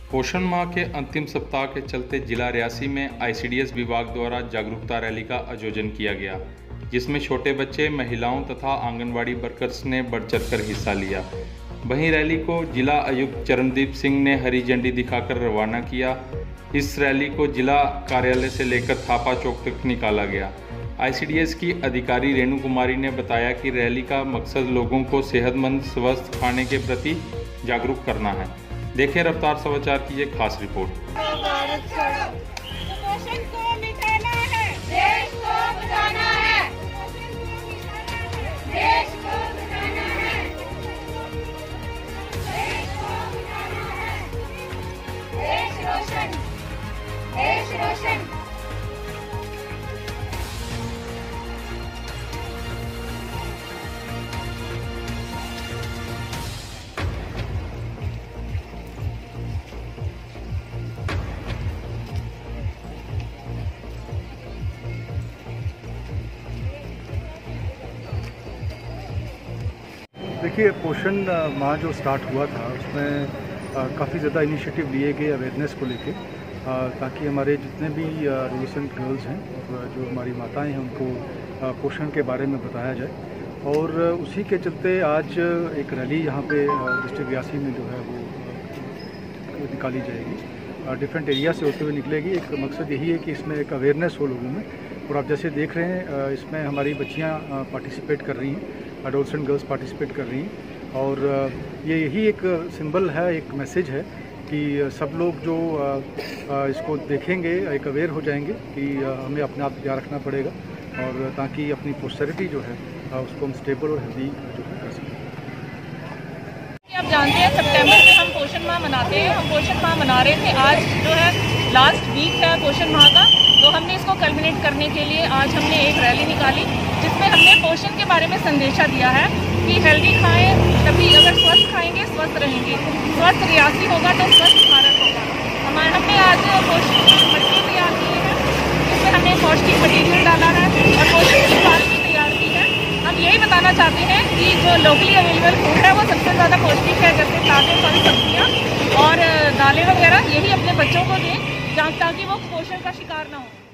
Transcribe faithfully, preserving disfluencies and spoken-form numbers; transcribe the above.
पोषण माह के अंतिम सप्ताह के चलते जिला रियासी में आईसीडीएस विभाग द्वारा जागरूकता रैली का आयोजन किया गया, जिसमें छोटे बच्चे, महिलाओं तथा आंगनवाड़ी वर्कर्स ने बढ़ चढ़कर हिस्सा लिया। वहीं रैली को जिला आयुक्त चरणदीप सिंह ने हरी झंडी दिखाकर रवाना किया। इस रैली को जिला कार्यालय से लेकर थापा चौक तक निकाला गया। आईसीडीएस की अधिकारी रेणु कुमारी ने बताया कि रैली का मकसद लोगों को सेहतमंद स्वस्थ खाने के प्रति जागरूक करना है। देखें रफ्तार समाचार की एक खास रिपोर्ट। कुपोषण को मिटाना है, देश को बचाना है, देश को बचाना है, देश को बचाना है, देश रोशन, देश रोशन। देखिए, पोषण माह जो स्टार्ट हुआ था उसमें काफ़ी ज़्यादा इनिशिएटिव लिए गए अवेयरनेस को लेके, ताकि हमारे जितने भी एडोलेसेंट गर्ल्स हैं और जो हमारी माताएं हैं उनको पोषण के बारे में बताया जाए। और उसी के चलते आज एक रैली यहाँ पे डिस्ट्रिक्ट रियासी में जो है वो निकाली जाएगी, डिफरेंट एरिया से होते हुए निकलेगी। एक मकसद यही है कि इसमें एक अवेयरनेस हो लोगों में। और आप जैसे देख रहे हैं इसमें हमारी बच्चियाँ पार्टिसिपेट कर रही हैं, एडोलेसेंट गर्ल्स पार्टिसिपेट कर रही हैं। और ये यही एक सिंबल है, एक मैसेज है कि सब लोग जो इसको देखेंगे एक अवेयर हो जाएंगे कि हमें अपने आप ध्यान रखना पड़ेगा, और ताकि अपनी पोस्टरिटी जो है उसको हम स्टेबल और हेल्दी जो है कर सकें। आप जानते हैं सितंबर में हम पोषण माह मनाते हैं। हम पोषण माह मना रहे थे। आज जो है लास्ट वीक है पोषण माह का, तो हमने इसको कल्मिनेट करने के लिए आज हमने एक रैली निकाली, जिसमें हमने पोषण के बारे में संदेशा दिया है कि हेल्दी खाएं, तभी अगर स्वस्थ खाएंगे स्वस्थ रहेंगे, स्वस्थ रियासी होगा तो स्वस्थ भारत होगा। हमारे हमने आज पोषण की मछली तैयार की है, जिसमें हमने पौष्टिक मटीरियल डाला है और पोषण की थाली भी तैयार की है। हम यही बताना चाहते हैं कि जो लोकली अवेलेबल फूड है वो सबसे ज़्यादा पौष्टिक है, जैसे ताज़े फल, सब्जियाँ और दालें वगैरह, यही अपने बच्चों को दें ताकि वो कुपोषण का शिकार ना हो।